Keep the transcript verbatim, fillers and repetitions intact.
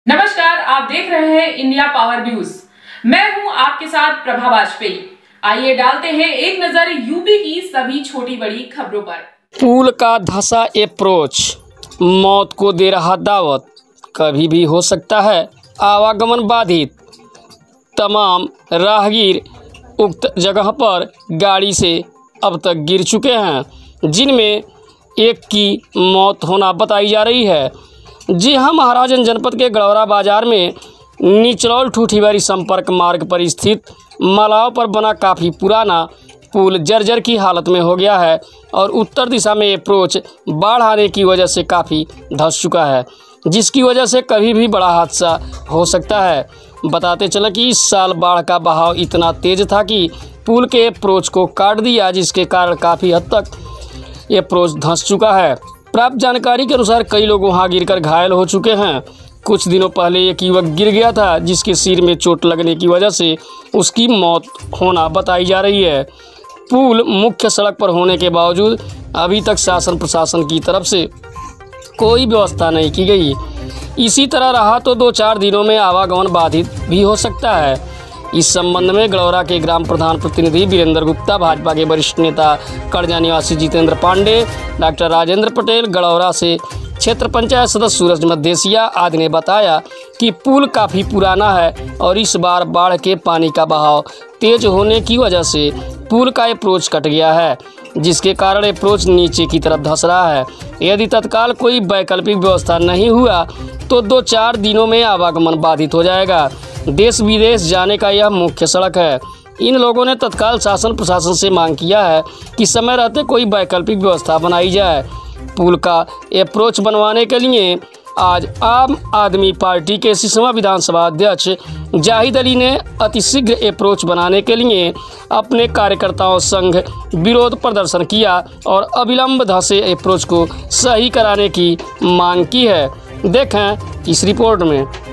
नमस्कार, आप देख रहे हैं इंडिया पावर न्यूज। मैं हूं आपके साथ प्रभा वाजपेयी। आइए डालते हैं एक नजर यूपी की सभी छोटी बड़ी खबरों पर। पुल का धंसा अप्रोच मौत को दे रहा दावत, कभी भी हो सकता है आवागमन बाधित। तमाम राहगीर उक्त जगह पर गाड़ी से अब तक गिर चुके हैं, जिनमें एक की मौत होना बताई जा रही है। जी हाँ, महाराजगंज जनपद के गड़ौरा बाजार में निचलौल ठूठीवारी संपर्क मार्ग पर स्थित मलाव पर बना काफ़ी पुराना पुल जर्जर की हालत में हो गया है और उत्तर दिशा में अप्रोच बाढ़ आने की वजह से काफ़ी धंस चुका है, जिसकी वजह से कभी भी बड़ा हादसा हो सकता है। बताते चलें कि इस साल बाढ़ का बहाव इतना तेज था कि पुल के अप्रोच को काट दिया, जिसके कारण काफ़ी हद तक अप्रोच धंस चुका है। प्राप्त जानकारी के अनुसार कई लोग वहां गिरकर घायल हो चुके हैं। कुछ दिनों पहले एक युवक गिर गया था, जिसके सिर में चोट लगने की वजह से उसकी मौत होना बताई जा रही है। पुल मुख्य सड़क पर होने के बावजूद अभी तक शासन प्रशासन की तरफ से कोई व्यवस्था नहीं की गई। इसी तरह रहा तो दो चार दिनों में आवागमन बाधित भी हो सकता है। इस संबंध में गड़ौरा के ग्राम प्रधान प्रतिनिधि वीरेंद्र गुप्ता, भाजपा के वरिष्ठ नेता कड़जा निवासी जितेंद्र पांडे, डॉक्टर राजेंद्र पटेल, गड़ौरा से क्षेत्र पंचायत सदस्य सूरज मदेसिया आदि ने बताया कि पुल काफ़ी पुराना है और इस बार बाढ़ के पानी का बहाव तेज होने की वजह से पुल का अप्रोच कट गया है, जिसके कारण अप्रोच नीचे की तरफ धंस रहा है। यदि तत्काल कोई वैकल्पिक व्यवस्था नहीं हुआ तो दो चार दिनों में आवागमन बाधित हो जाएगा। देश विदेश जाने का यह मुख्य सड़क है। इन लोगों ने तत्काल शासन प्रशासन से मांग किया है कि समय रहते कोई वैकल्पिक व्यवस्था बनाई जाए। पुल का अप्रोच बनवाने के लिए आज आम आदमी पार्टी के सिसवा विधानसभा अध्यक्ष जाहिद अली ने अतिशीघ्र अप्रोच बनाने के लिए अपने कार्यकर्ताओं संग विरोध प्रदर्शन किया और अविलंब धंसे अप्रोच को सही कराने की मांग की है। देखें इस रिपोर्ट में।